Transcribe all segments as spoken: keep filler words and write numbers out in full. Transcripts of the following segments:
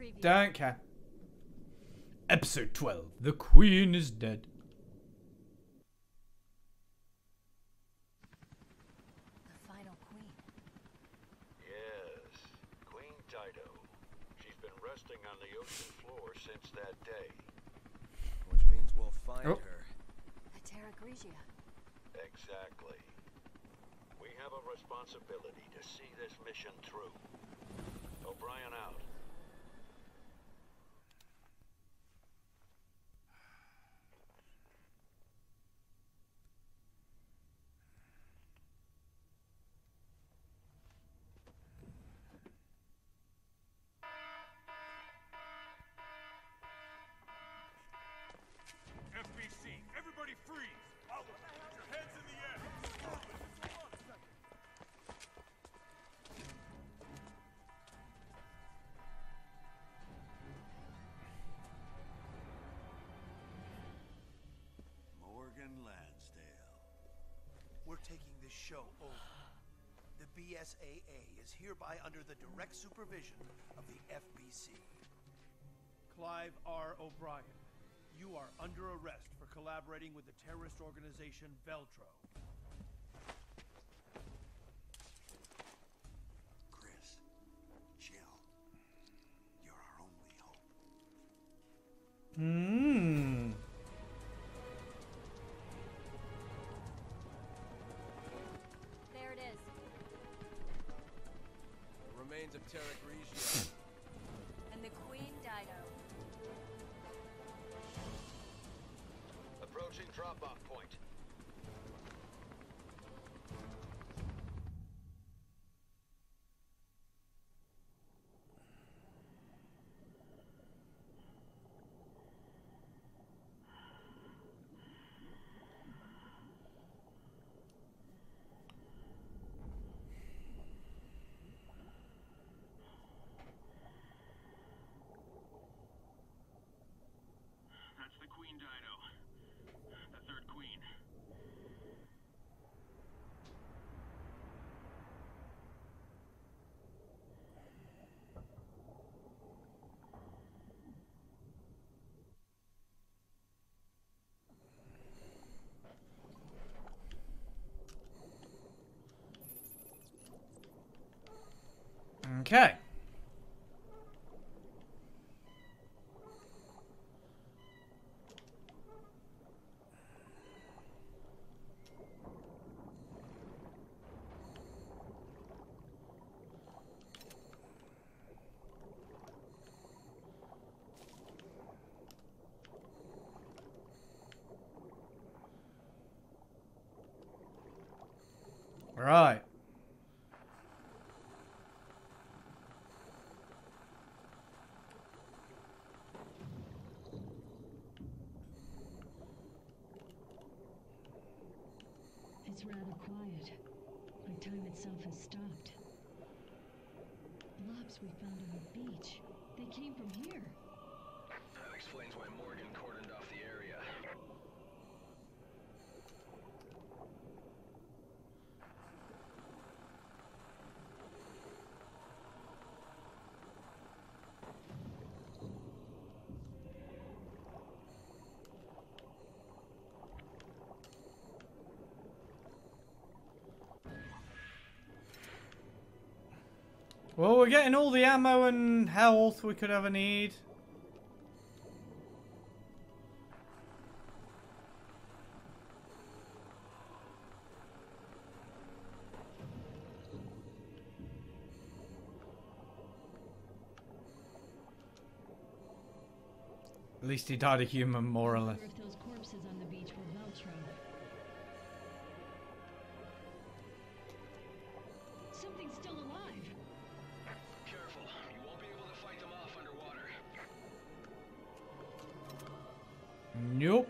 preview. Don't care. Episode twelve. The Queen is dead. The final queen. Yes, Queen Dido. She's been resting on the ocean floor since that day. Which means we'll find Oh. her. The Terra Grigia. Exactly. We have a responsibility to see this mission through. O'Brien out. F B C, everybody freeze! Out! Put your heads in the air! Morgan Lansdale. We're taking this show over. The B S A A is hereby under the direct supervision of the F B C. Clive R. O'Brien, you are under arrest for collaborating with the terrorist organization Veltro. Chris, chill. You're our only hope. Hmm. There it is. The remains of Terra Grigia. And the Queen Dido. Approaching drop-off point. That's the Queen Dido. The third queen. Okay. Right. It's rather quiet, like time itself has stopped. Blobs we found on the beach. They came from here. That explains why Morgan cordoned off the area. Well, we're getting all the ammo and health we could ever need. At least he died a human, more or I less. wonder if those corpses on the beach were Veltro. Something's still alive. Careful, you won't be able to fight them off underwater. Nope.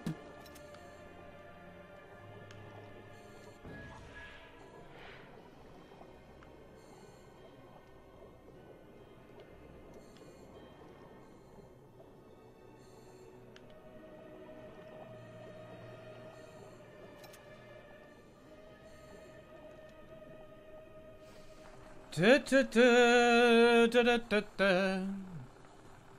Da, da, da, da, da, da, da.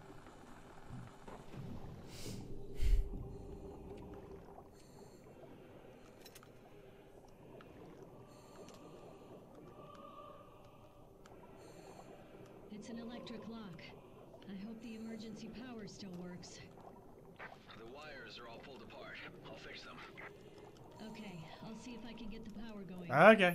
It's an electric lock. I hope the emergency power still works. The wires are all pulled apart. I'll fix them. Okay, I'll see if I can get the power going. Okay.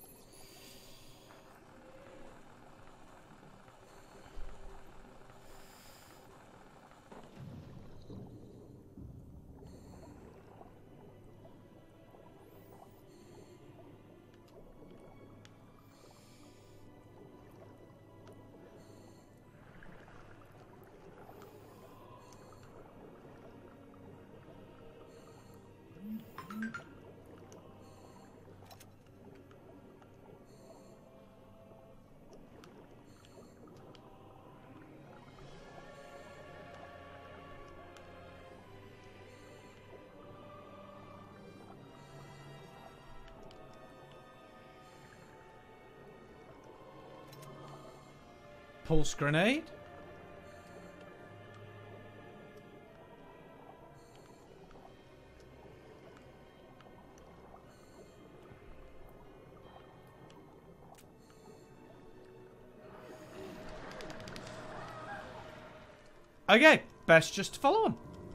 Pulse grenade? Okay, best just follow him.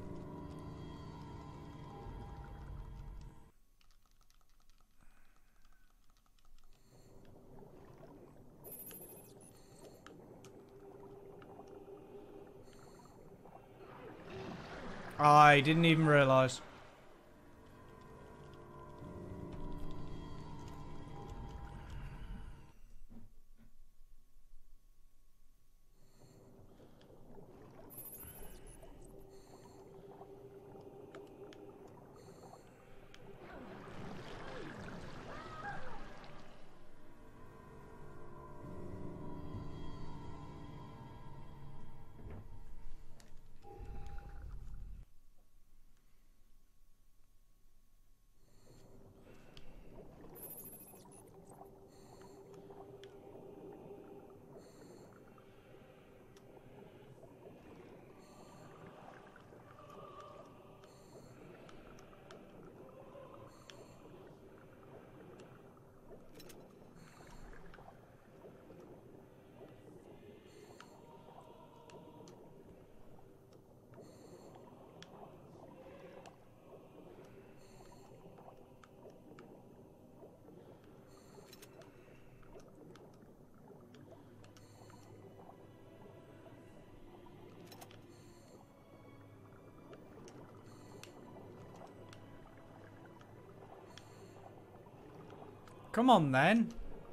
I didn't even realize. Come on then.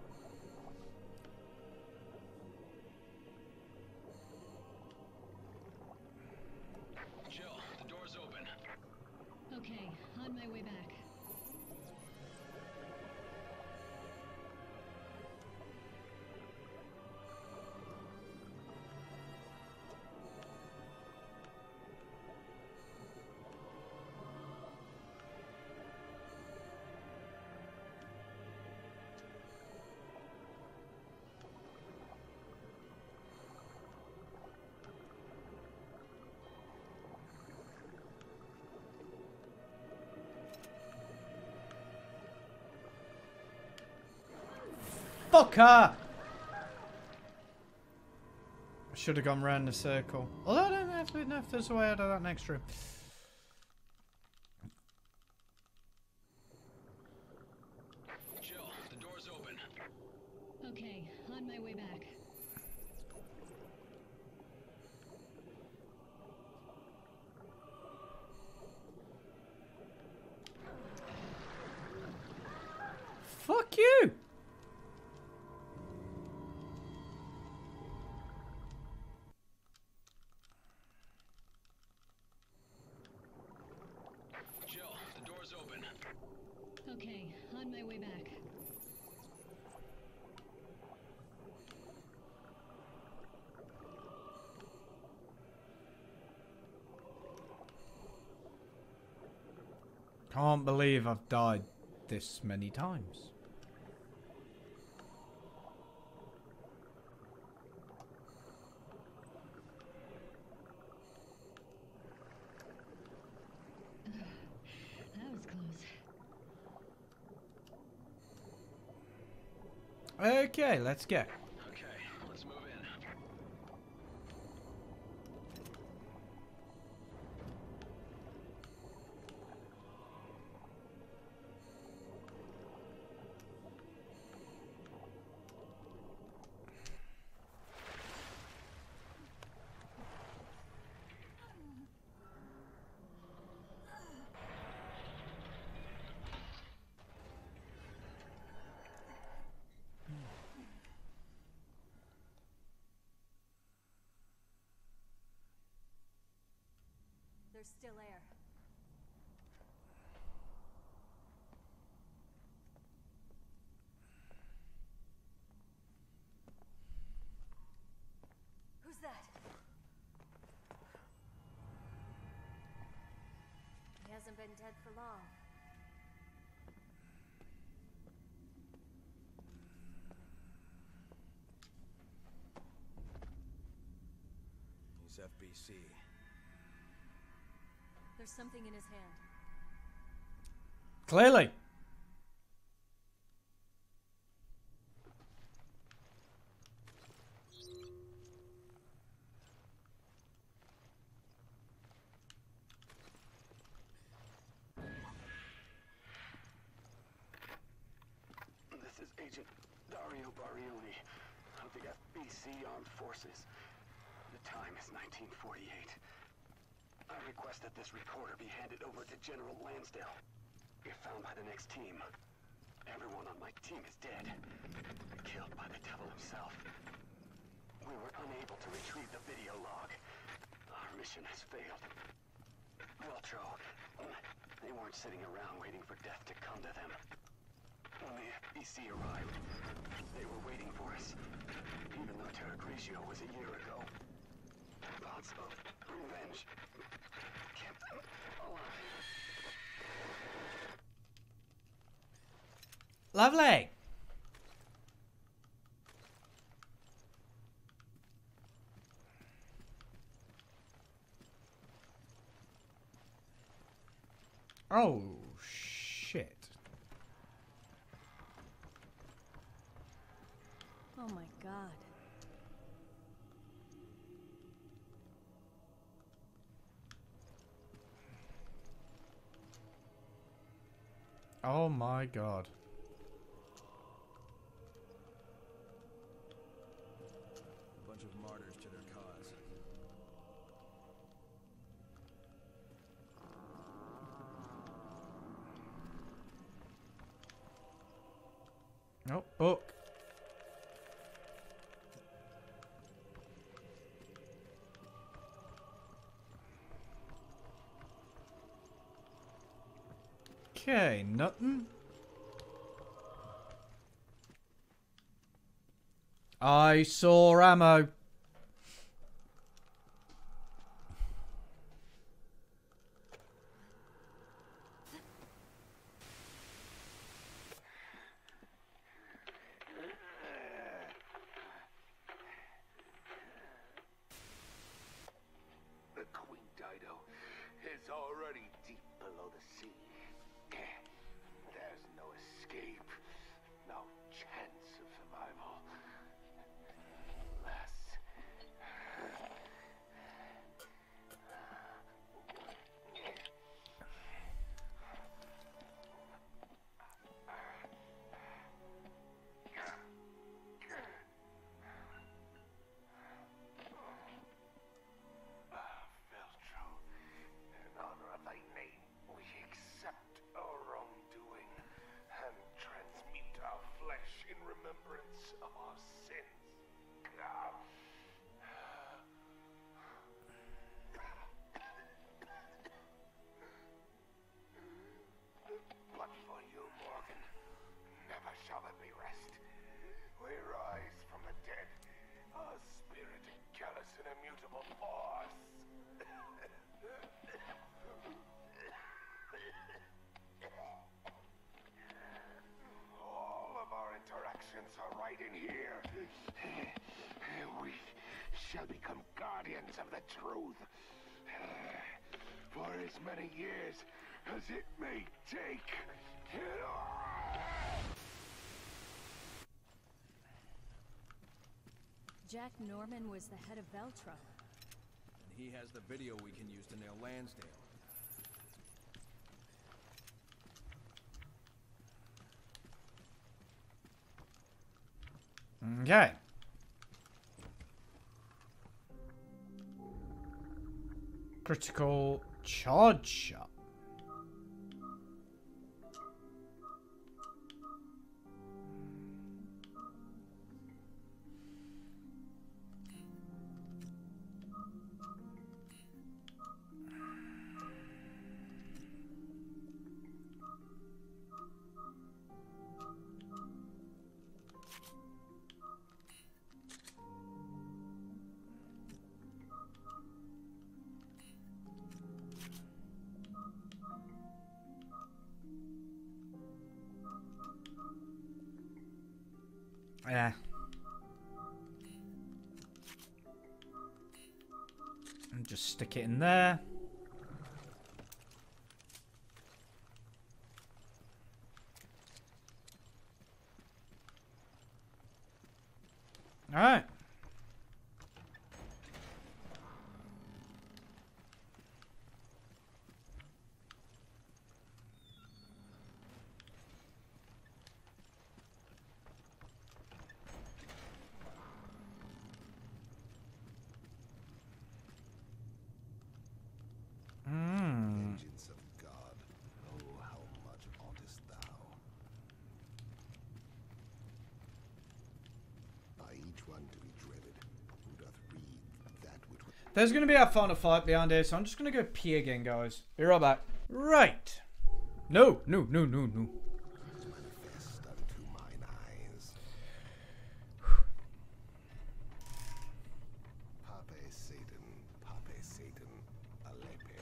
Jill, the door's open. Okay, on my way back. Fucker! I should have gone round the circle. Although I don't actually know if there's a way out of that next room. Jill, the door's open. Okay, on my way back. Fuck you! Jill, the door's open. Okay, on my way back. Can't believe I've died this many times. That was close. Okay, let's go. Okay, let's move in. There's still air. Who's that? He hasn't been dead for long. He's F B C. There's something in his hand. Clearly. This is Agent Dario Barioni of the F B C Armed Forces. The time is nineteen forty-eight. I request that this recorder be handed over to General Lansdale. If found by the next team, everyone on my team is dead. Killed by the devil himself. We were unable to retrieve the video log. Our mission has failed. Veltro, they weren't sitting around waiting for death to come to them. When the F B C arrived, they were waiting for us. Even though Terra Grigio was a year ago. Thoughts of revenge kept them alive. Lovely. Oh, shit. Oh my god. Oh my god. A bunch of martyrs to their cause. Oh, book. Okay, nothing. I saw ammo. The Queen Dido is already deep below the sea. There's no escape, no chance of survival. Unless... Veltro, in honor of thy name, we accept our wrongdoing and transmute our flesh in remembrance of our sins. But for you, Morgan, never shall there be rest. We rise from the dead, our spirit callous and immutable force. All of our interactions are right in here. We shall become guardians of the truth. For as many years as it may take. Jack Norman was the head of Veltro. And he has the video we can use to nail Lansdale. Okay. Critical charge shot. Yeah. And just stick it in there. All right. Mm. Vengeance of God, oh, how much oughtest thou? By each one to be dreaded, who doth read that which... There's going to be our final fight behind here, so I'm just going to go pee again, guys. Be right back. Right. No, no, no, no, no. Manifest unto mine eyes. Pape Satan, Pape Satan, Alepe.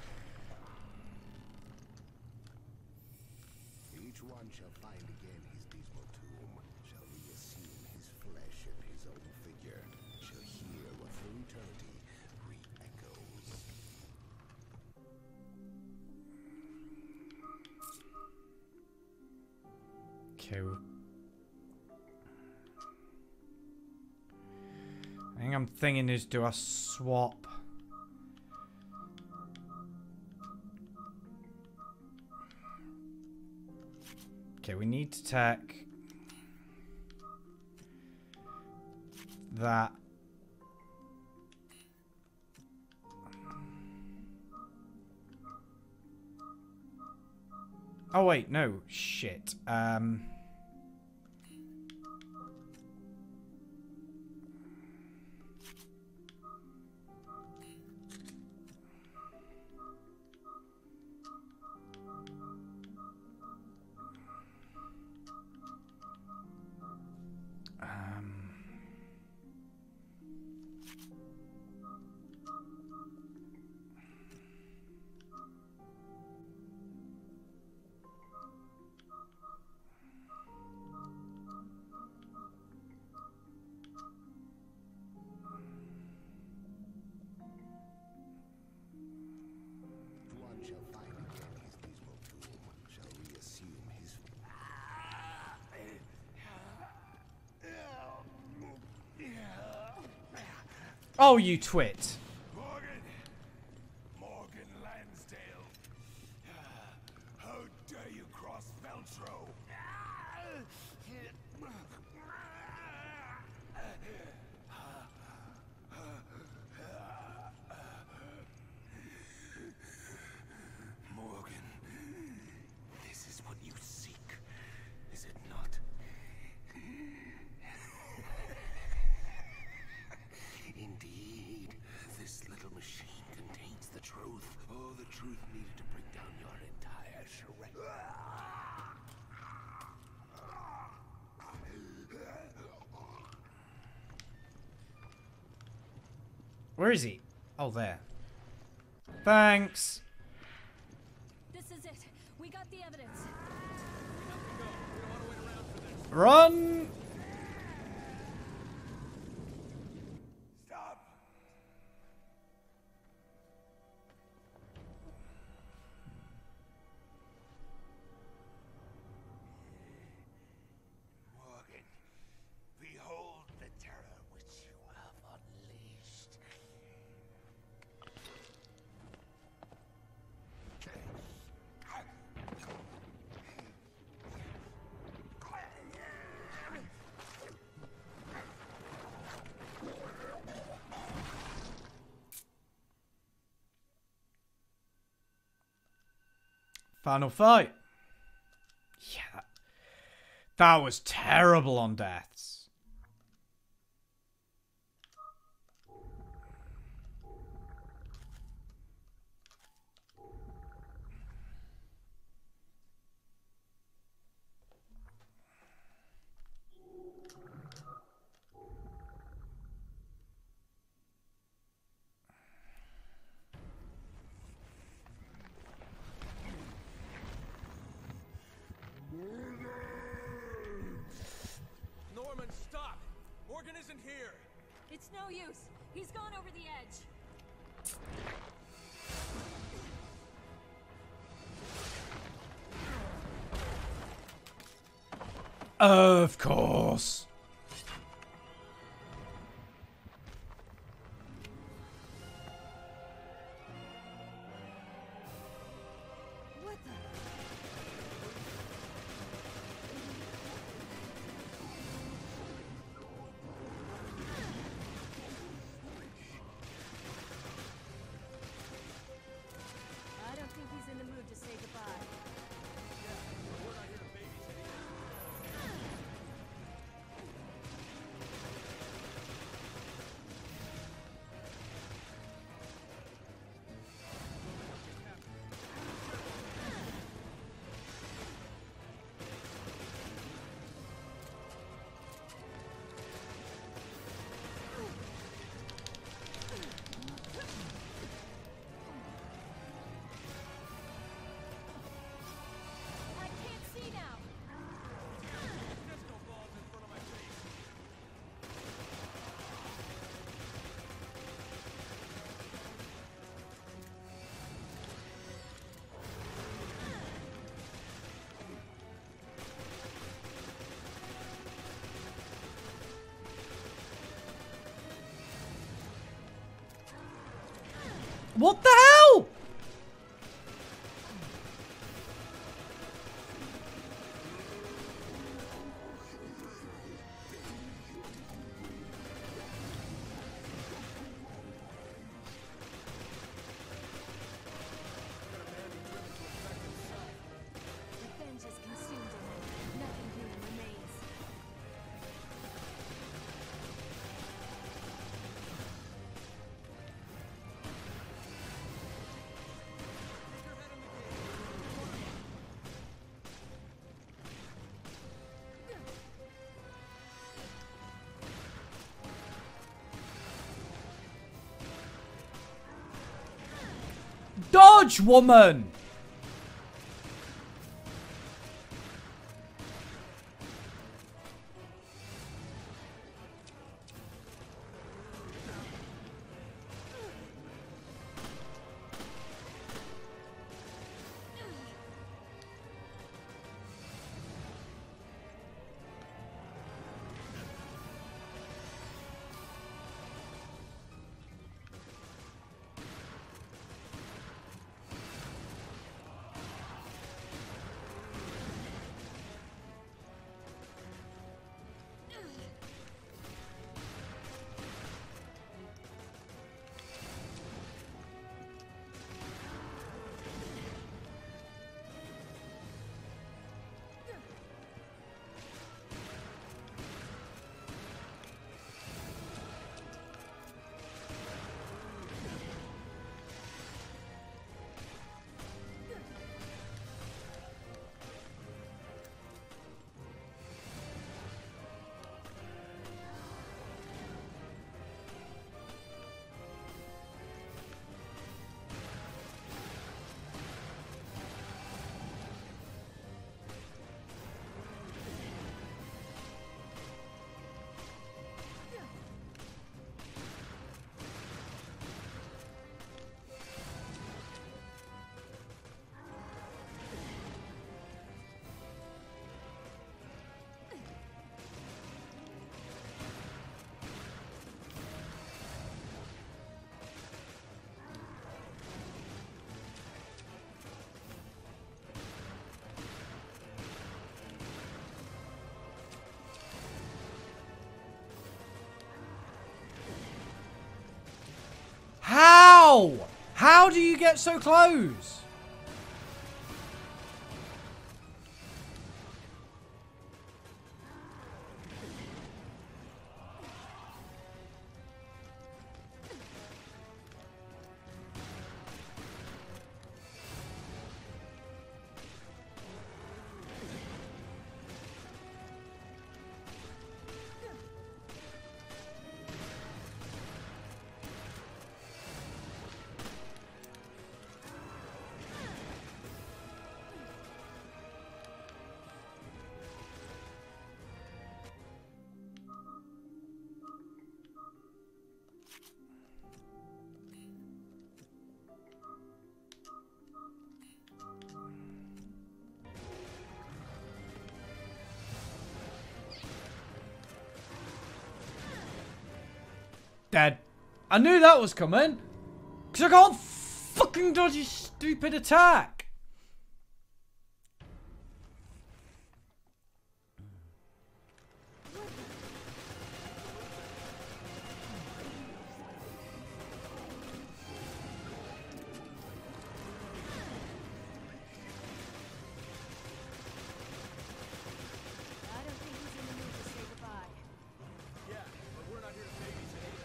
Each one shall find again his dismal tomb, shall reassume his flesh and his own figure, shall hear what through eternity re-echoes. Okay. I think I'm thinking is do I swap? Okay, we need to take that. Oh wait, no, shit. Um Um, One shall find again his dismal tomb, shall reassume his... Oh, you twit. Morgan! Morgan Lansdale! How dare you cross Veltro? Morgan, this is what you seek, is it not? Indeed, this little machine contains the truth. Oh, the truth needed to bring down your entire charade. Where is he? Oh, there. Thanks. This is it. We got the evidence. Run! Stop! Morgan, behold the terror which you have unleashed. Final fight. Yeah, that, that was terrible on deaths. here. It's no use. He's gone over the edge. Of course. What the? I don't think he's in the mood to say goodbye. I can't see now. What the hell? Revenge has consumed him. Nothing human remains. Dodge, woman! How? How do you get so close? Dead. I knew that was coming. Because I can't fucking dodge his stupid attack. I don't think he's in the mood to say goodbye. Yeah, but we're not here to babysit either.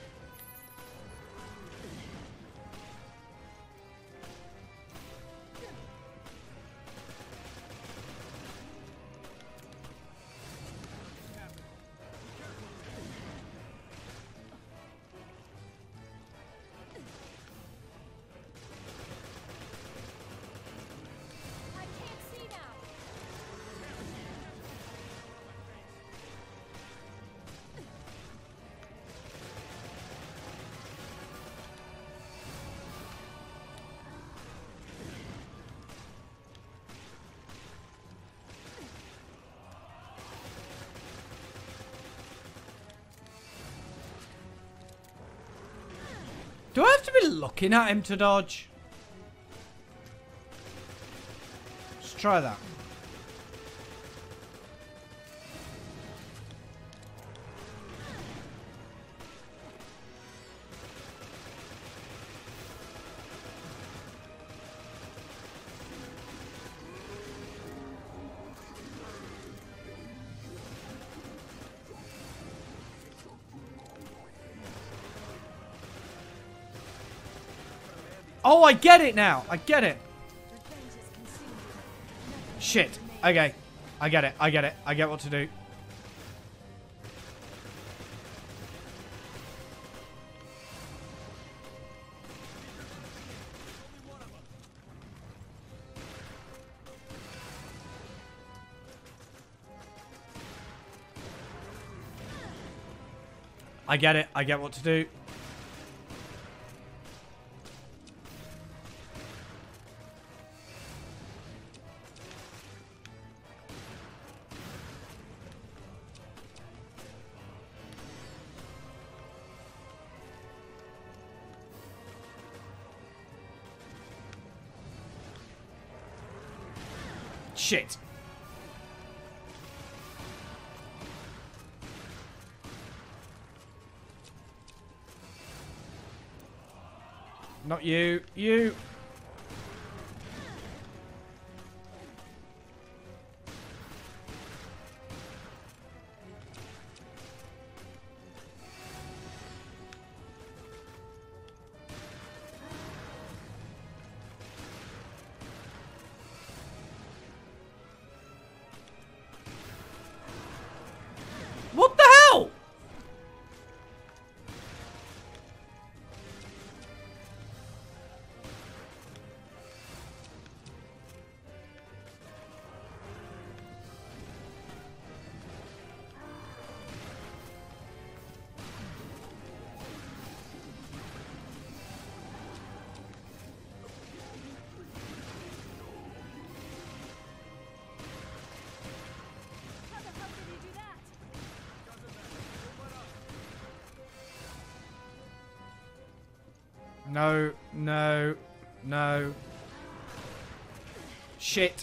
I can't see now. Do I have to be looking at him to dodge? Let's try that. Oh, I get it now. I get it. Revenge is consumed. Shit. Okay. I get it. I get it. I get what to do. I get it. I get what to do. Shit. Not you. You. What the hell? How the hell did he do that? No, no, no. Shit.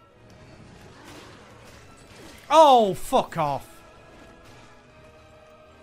Oh, fuck off.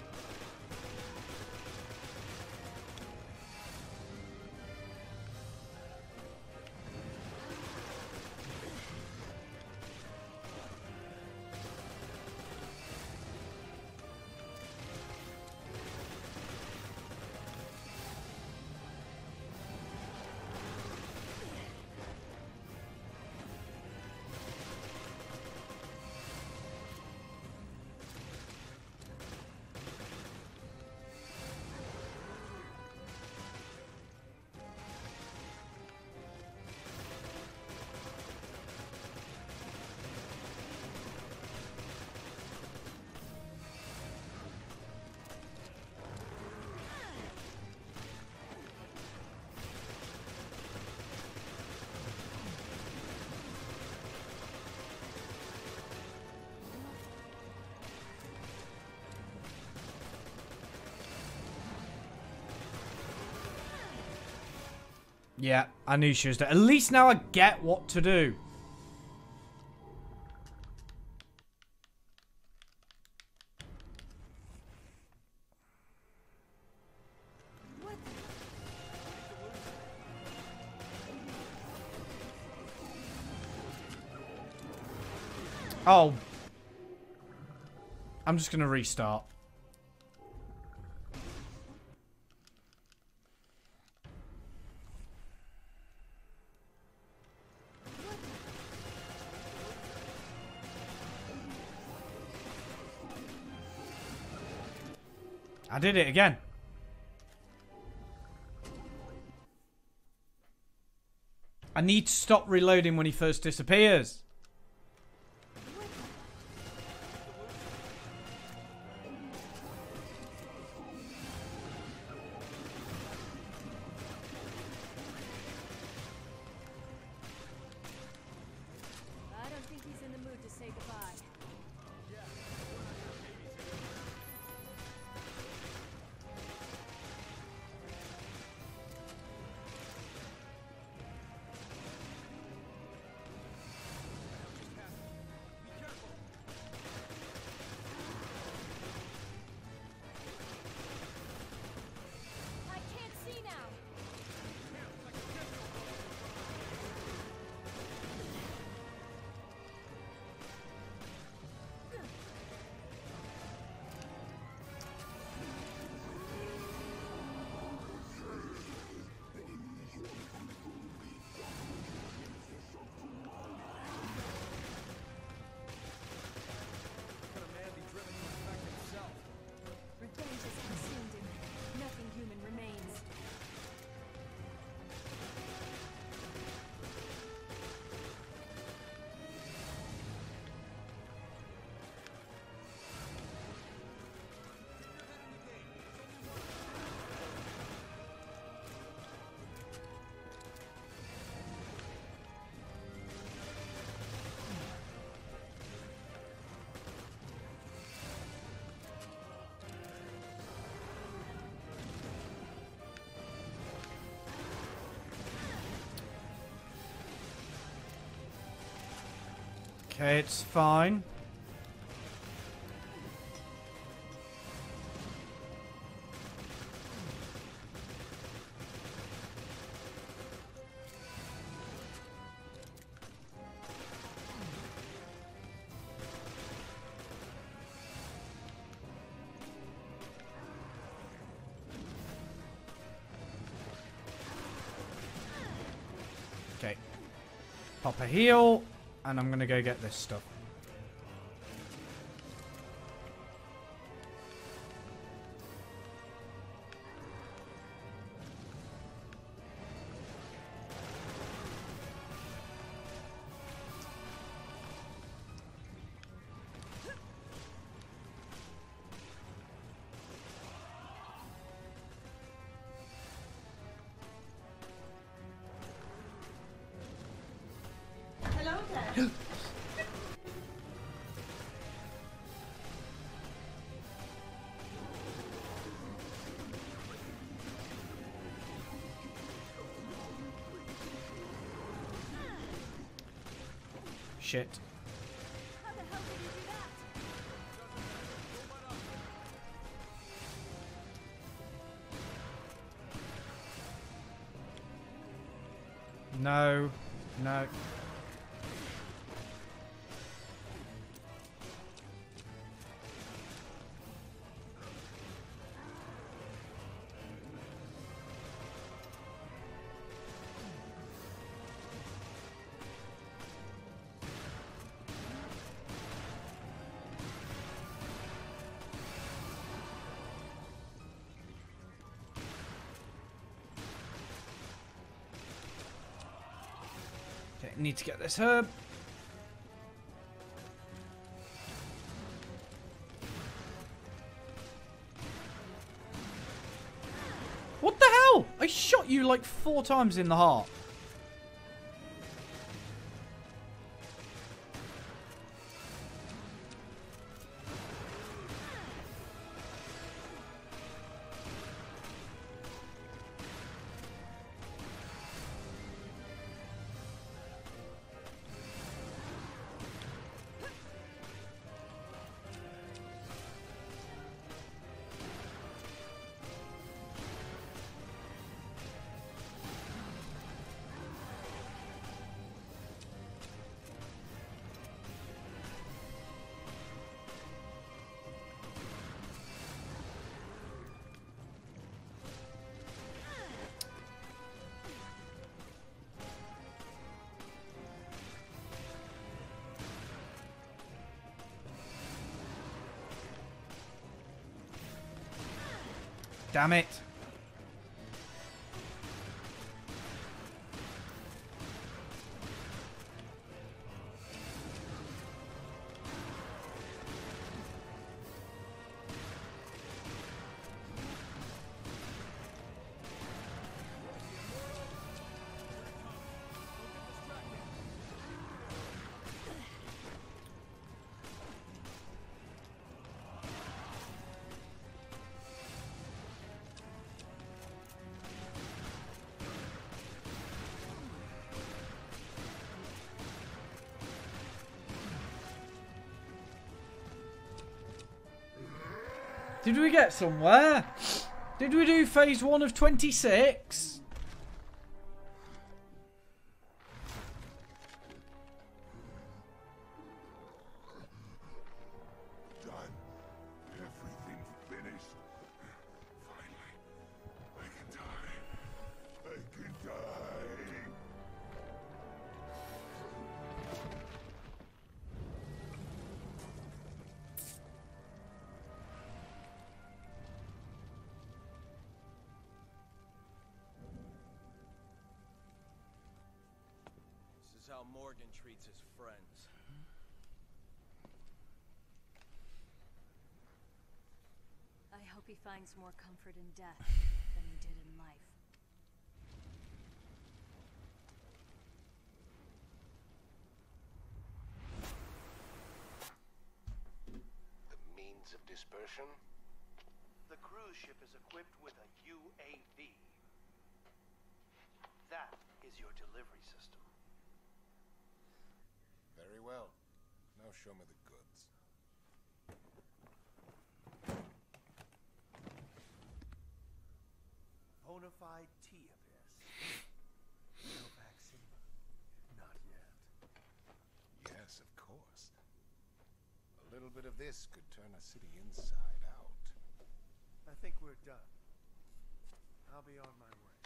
Yeah, I knew she was dead. At least now I get what to do. Oh. I'm just gonna restart. I did it again. I need to stop reloading when he first disappears. I don't think he's in the mood to say goodbye. I can't see now. Revenge is consumed him. Nothing human remains. Okay, it's fine. Okay. Pop a heal, and I'm gonna go get this stuff. Hello there. Shit. How the hell did you do that? No. No. Okay, need to get this herb. What the hell? I shot you like four times in the heart. Damn it. Did we get somewhere? Did we do phase one of twenty-six? Done. Everything finished. Finally, I can die. I can die. This is how Morgan treats his friends. I hope he finds more comfort in death than he did in life. The means of dispersion? The cruise ship is equipped with a U A V. That is your delivery system. Very well. Now show me the goods. Bona fide T-Abyss. No vaccine. Not yet. Yes, of course. A little bit of this could turn a city inside out. I think we're done. I'll be on my way.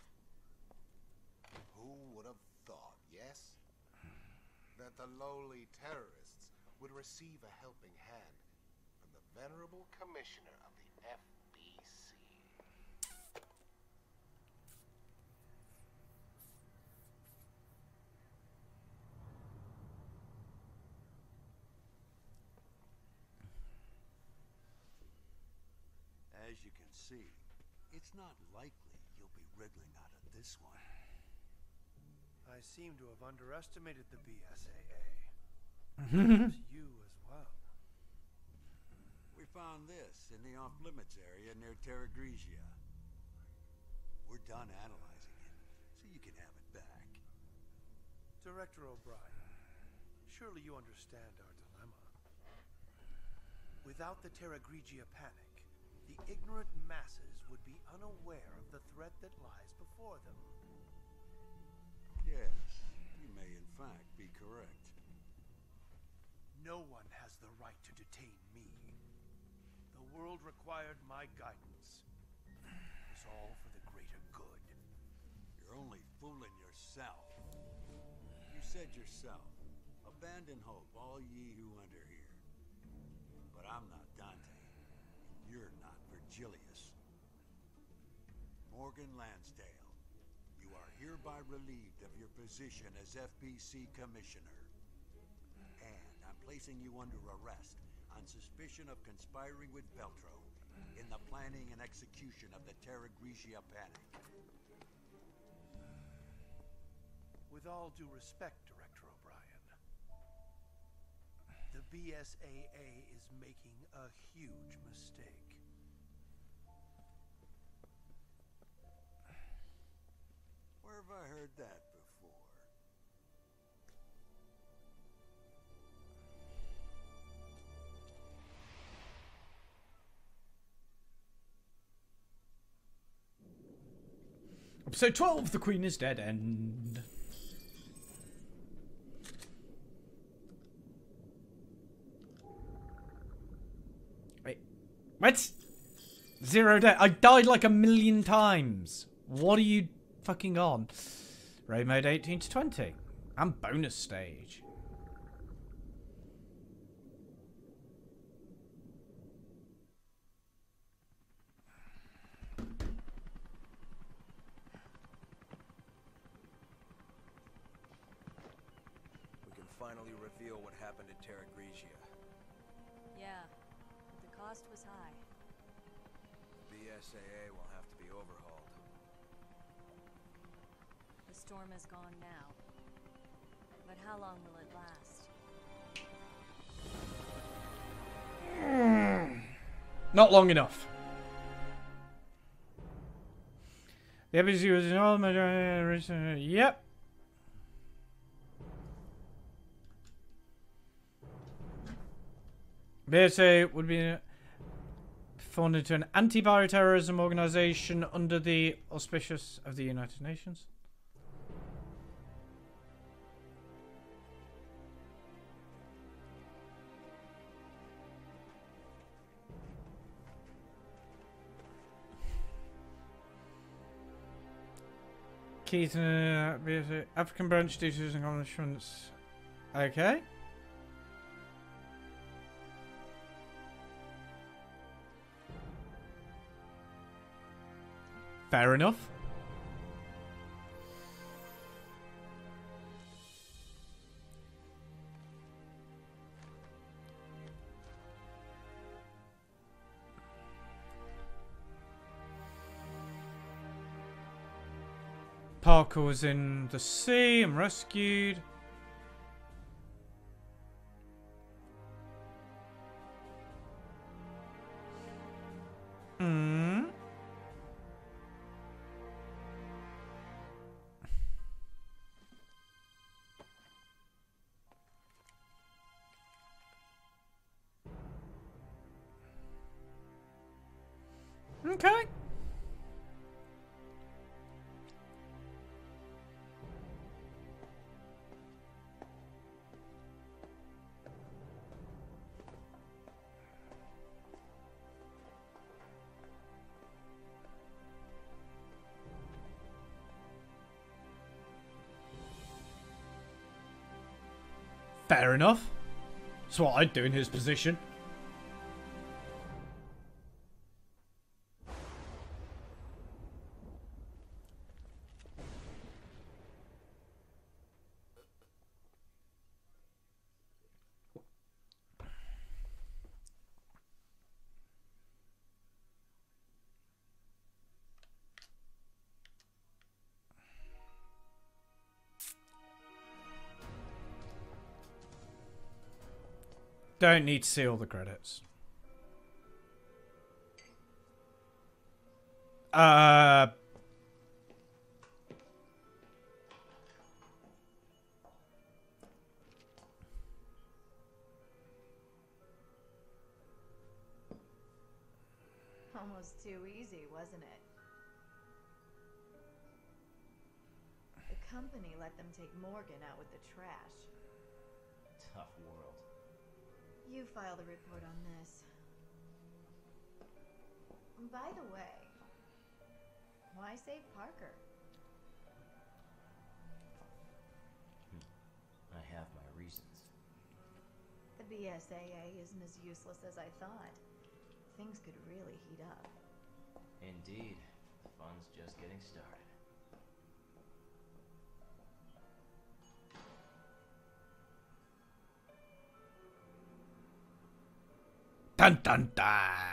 Who would have thought, yes? That the lowly terrorists would receive a helping hand from the venerable commissioner of the F B C. As you can see, it's not likely you'll be wriggling out of this one. I seem to have underestimated the B S A A. Perhaps you as well. We found this in the off-limits area near Terra Grigia. We're done analyzing it, so you can have it back. Director O'Brien, surely you understand our dilemma. Without the Terra Grigia panic, the ignorant masses would be unaware of the threat that lies before them. Yes, you may in fact be correct. No one has the right to detain me. The world required my guidance. It was all for the greater good. You're only fooling yourself. You said yourself, abandon hope, all ye who enter here. But I'm not Dante. You're not Virgilius. Morgan Lansdale, you are hereby relieved of your position as F B C Commissioner. And I'm placing you under arrest on suspicion of conspiring with Veltro in the planning and execution of the Terra Grigia panic. With all due respect, Director O'Brien, the B S A A is making a huge mistake. Where have I heard that before? Episode twelve, The Queen is Dead End. Wait. What? Zero death. I died like a million times. What are you fucking on? Raid mode eighteen to twenty. And bonus stage. finally reveal what happened at Terra Grigia. Yeah, but the cost was high. B S A A will have to be overhauled. The storm is gone now. But how long will it last? Not long enough. The F B C was in all major. Yep. B S A would be funded to an anti-bioterrorism organization under the auspices of the United Nations. Key to uh, B S A African branch duties and accomplishments. Okay. Fair enough. Parker was in the sea and rescued. Hmm. Okay. Fair enough. That's what I'd do in his position. Don't need to see all the credits. Uh... Almost too easy, wasn't it? The company let them take Morgan out with the trash. Tough world. You filed a report on this. By the way, why save Parker? I have my reasons. The B S A A isn't as useless as I thought. Things could really heat up. Indeed. The fun's just getting started. Dun dun dun!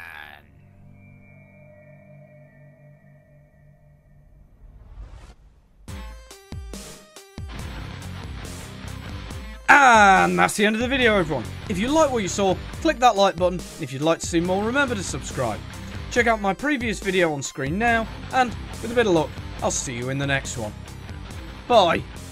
And that's the end of the video, everyone. If you like what you saw, click that like button. If you'd like to see more, remember to subscribe. Check out my previous video on screen now, and with a bit of luck, I'll see you in the next one. Bye!